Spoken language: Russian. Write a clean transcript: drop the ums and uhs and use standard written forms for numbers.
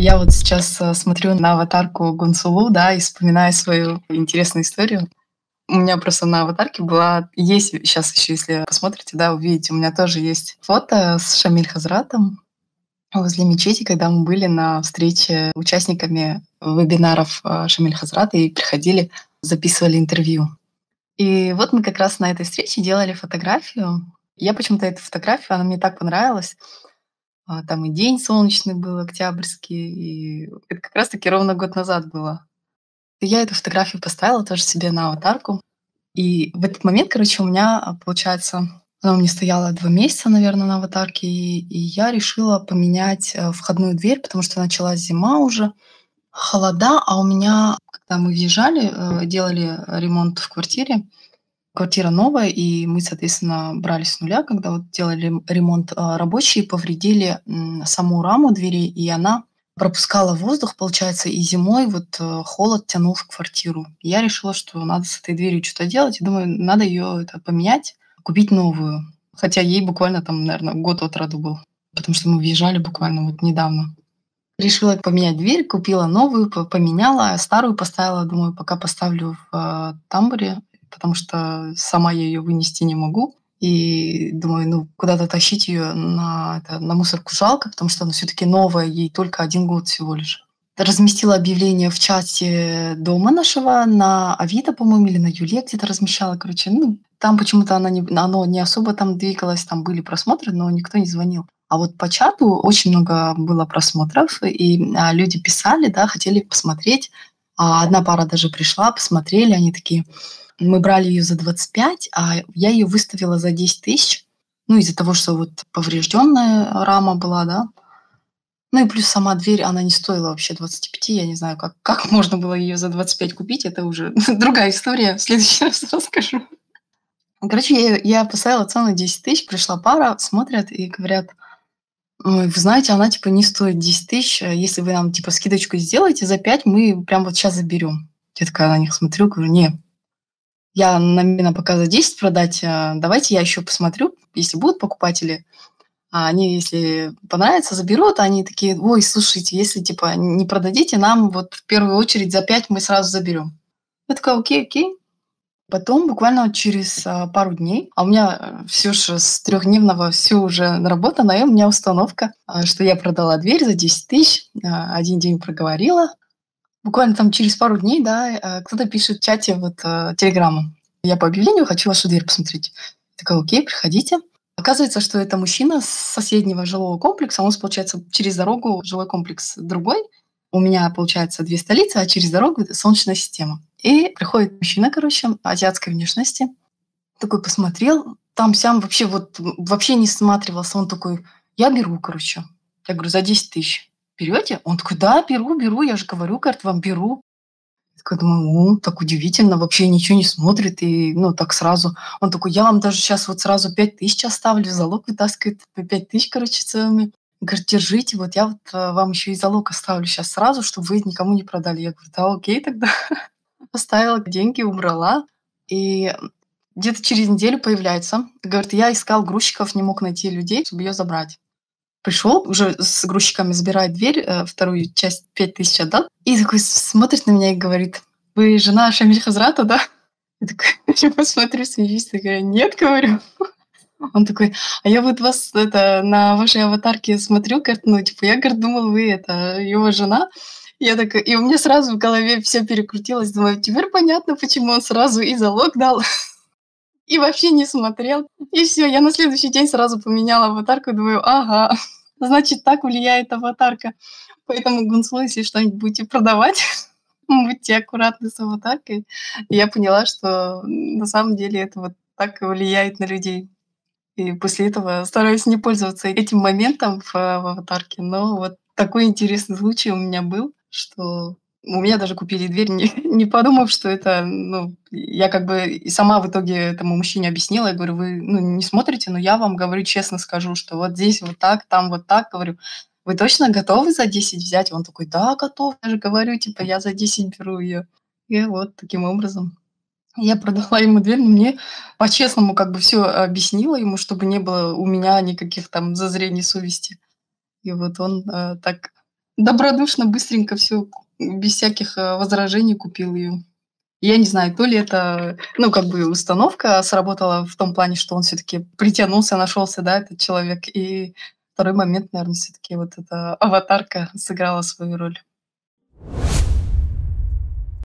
Я вот сейчас смотрю на аватарку Гунсулу, да, и вспоминаю свою интересную историю. У меня просто на аватарке есть сейчас еще, если посмотрите, да, увидите, у меня тоже есть фото с Шамиль Хазратом возле мечети, когда мы были на встрече участниками вебинаров Шамиль Хазрата и приходили, записывали интервью. И вот мы как раз на этой встрече делали фотографию. Я почему-то эту фотографию, она мне так понравилась. Там и день солнечный был, октябрьский, и это как раз-таки ровно год назад было. И я эту фотографию поставила тоже себе на аватарку. И в этот момент, короче, у меня, получается, она у меня стояла 2 месяца, наверное, на аватарке, и я решила поменять, входную дверь, потому что началась зима уже, холода, а у меня, когда мы въезжали, делали ремонт в квартире, квартира новая, и мы, соответственно, брали с нуля, когда вот делали ремонт. Рабочие повредили саму раму двери, и она пропускала воздух, получается, и зимой вот холод тянул в квартиру. Я решила, что надо с этой дверью что-то делать, и думаю, надо ее поменять, купить новую. Хотя ей буквально там, наверное, год от роду был, потому что мы въезжали буквально вот недавно. Решила поменять дверь, купила новую, поменяла, а старую поставила. Думаю, пока поставлю в тамбуре, потому что сама я ее вынести не могу. И думаю, ну, куда-то тащить ее на мусорку жалко, потому что она все-таки новая, ей только 1 год всего лишь. Разместила объявление в чате дома нашего на Авито, по-моему, или на Юле где-то размещала. Короче, ну, там почему-то оно не особо там двигалось, там были просмотры, но никто не звонил. А вот по чату очень много было просмотров, и люди писали, да, хотели посмотреть. Одна пара даже пришла, посмотрели, они такие: мы брали ее за 25, а я ее выставила за 10 тысяч. Ну, из-за того, что вот поврежденная рама была, да. Ну и плюс сама дверь, она не стоила вообще 25. Я не знаю, как можно было ее за 25 купить. Это уже другая история. В следующий раз расскажу. Короче, я поставила цену 10 тысяч, пришла пара, смотрят и говорят: ой, вы знаете, она типа не стоит 10 тысяч. Если вы нам типа скидочку сделаете за 5, мы прям вот сейчас заберем. Я такая на них смотрю, говорю: не, я намерена пока за 10 продать, давайте я еще посмотрю, если будут покупатели. А они, если понравится, заберут. Они такие: ой, слушайте, если типа не продадите, нам вот в первую очередь за 5 мы сразу заберем. Я такая: окей, окей. Потом буквально вот через пару дней, а у меня все же с трехдневного все уже наработано, и у меня установка, что я продала дверь за 10 тысяч, 1 день проговорила. Буквально там через пару дней, да, кто-то пишет в чате вот телеграмма: я по объявлению хочу вашу дверь посмотреть. Я такая: окей, приходите. Оказывается, что это мужчина с соседнего жилого комплекса. У нас, получается, через дорогу жилой комплекс другой. У меня, получается, 2 столицы, а через дорогу это Солнечная система. И приходит мужчина, короче, азиатской внешности. Такой посмотрел, там-сям, вообще вот вообще не всматривался. Он такой: я беру, короче. Я говорю: за 10 тысяч берете? Он такой: да, беру, я же говорю, говорит, вам беру. Я такая думаю: так удивительно, вообще ничего не смотрит, и, ну, так сразу. Он такой: я вам даже сейчас вот сразу 5 тысяч оставлю, залог вытаскивает по 5 тысяч, короче, целыми. Говорит: держите, вот я вот вам еще и залог оставлю сейчас сразу, чтобы вы никому не продали. Я говорю: да, окей тогда. Оставила деньги, убрала. И где-то через неделю появляется. Говорит: я искал грузчиков, не мог найти людей, чтобы ее забрать. Пришел, уже с грузчиками забирает дверь, вторую часть 5 тысяч отдал. И такой смотрит на меня и говорит: вы жена Шамиль Хазрата, да? Я такая посмотрю, смеюсь, такая: нет, говорю. Он такой: а я вот вас это на вашей аватарке смотрю, говорит, ну, типа, я, говорит, думал, вы это его жена. Я такая, и у меня сразу в голове все перекрутилось. Думаю, теперь понятно, почему он сразу и залог дал, и вообще не смотрел. И все, я на следующий день сразу поменяла аватарку, думаю: ага, значит, так влияет аватарка. Поэтому, Гунсу, если что-нибудь будете продавать, будьте аккуратны с аватаркой. И я поняла, что на самом деле это вот так и влияет на людей. И после этого стараюсь не пользоваться этим моментом в аватарке. Но вот такой интересный случай у меня был, что у меня даже купили дверь, не подумав, что это, ну, я как бы и сама в итоге этому мужчине объяснила. Я говорю: вы, ну, не смотрите, но я вам говорю, честно скажу, что вот здесь вот так, там вот так. Говорю: вы точно готовы за 10 взять? Он такой: да, готов. Я же говорю, типа, я за 10 беру ее. И вот таким образом я продала ему дверь, но мне по-честному как бы все объяснила ему, чтобы не было у меня никаких там зазрений совести. И вот он так Добродушно, быстренько все без всяких, возражений купил ее. Я не знаю, то ли это, ну, как бы установка сработала в том плане, что он все таки притянулся, нашелся, да, этот человек. И второй момент, наверное, все таки вот эта аватарка сыграла свою роль.